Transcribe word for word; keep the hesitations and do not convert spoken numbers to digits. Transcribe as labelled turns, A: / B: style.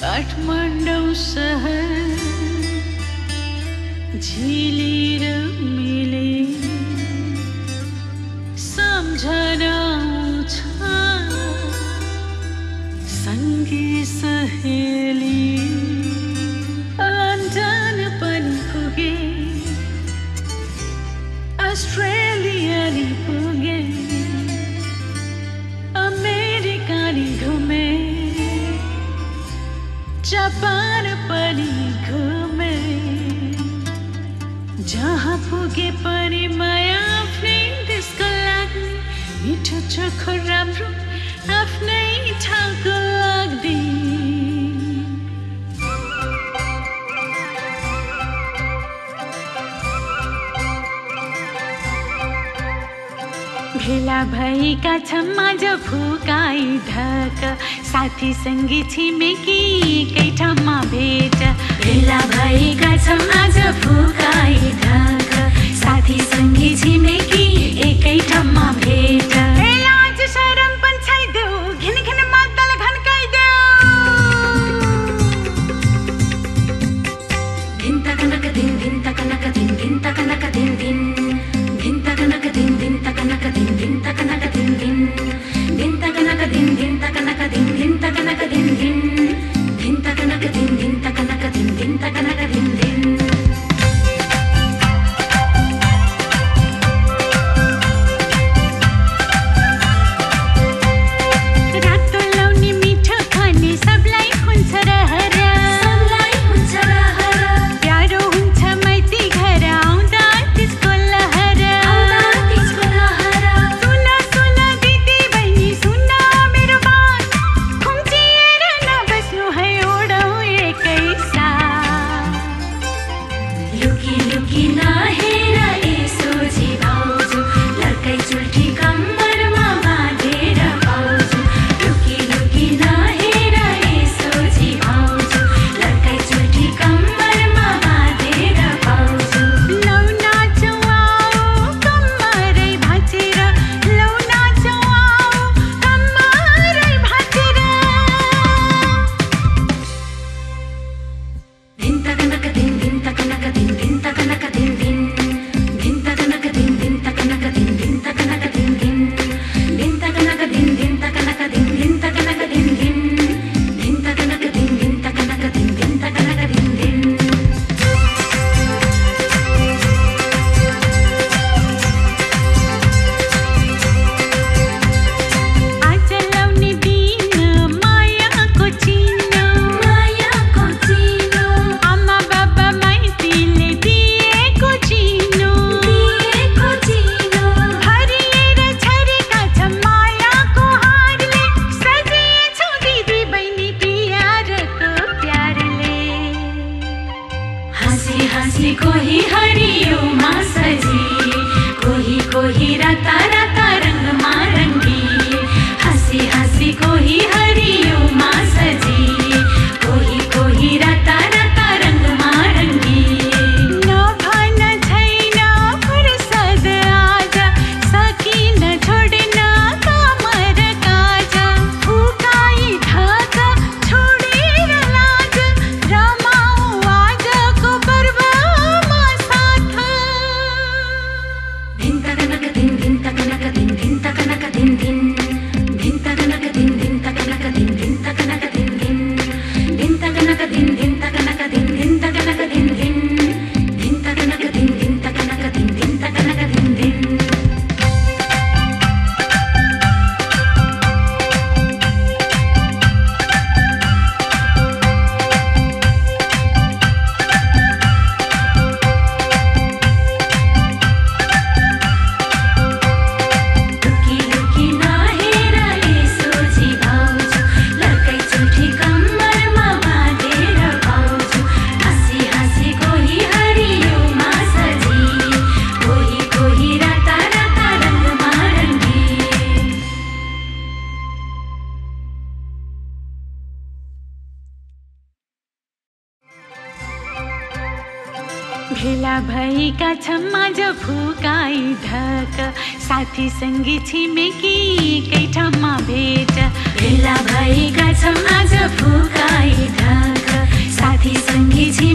A: काठमाडौँ सहर झिलेर मिले सम्झना आउँछ सँगै सहेली लन्डन पनि पुगे अस्ट्रेलिया नि पुगे अमेरिका नि घुमे जापान पनि घुमे जहाँ पुगे पनि माया आफ्नै देशको लागि मिठो चोखो राम्रो आफ्नै ठाउँको लाग्दै भेला भएका छन् माझ फुकाई ढक साथी सङ्गी छिमेकी एकै ठाउँमा भेट भेला भएका छन् माझ फुकाई ढक साथी सङ्गी छिमेकी एकै ठाउँमा भेट आज शरम पनि छैदेऊ घिन घिन मादल घन्काइदेऊ धिन तकनक धिन धिन तकनक धिन धिन तकनक धिन धिन धिन तकनक धिन धिन तकनक धिन धिन तकनक धिन धिन धिन तकनक धिन धिन तकनक धिन धिन तकनक धिन धिन धिन तकनक धिन धिन तकनक धिन धिन तकनक धिन धिन भेला भएका छन् माझ फुकाई ढक साथी सङ्गी छिमेकी एकै ठाउँमा भेट भेला भएका छन् माझ फुकाई फुकाई ढक साथी सङ्गी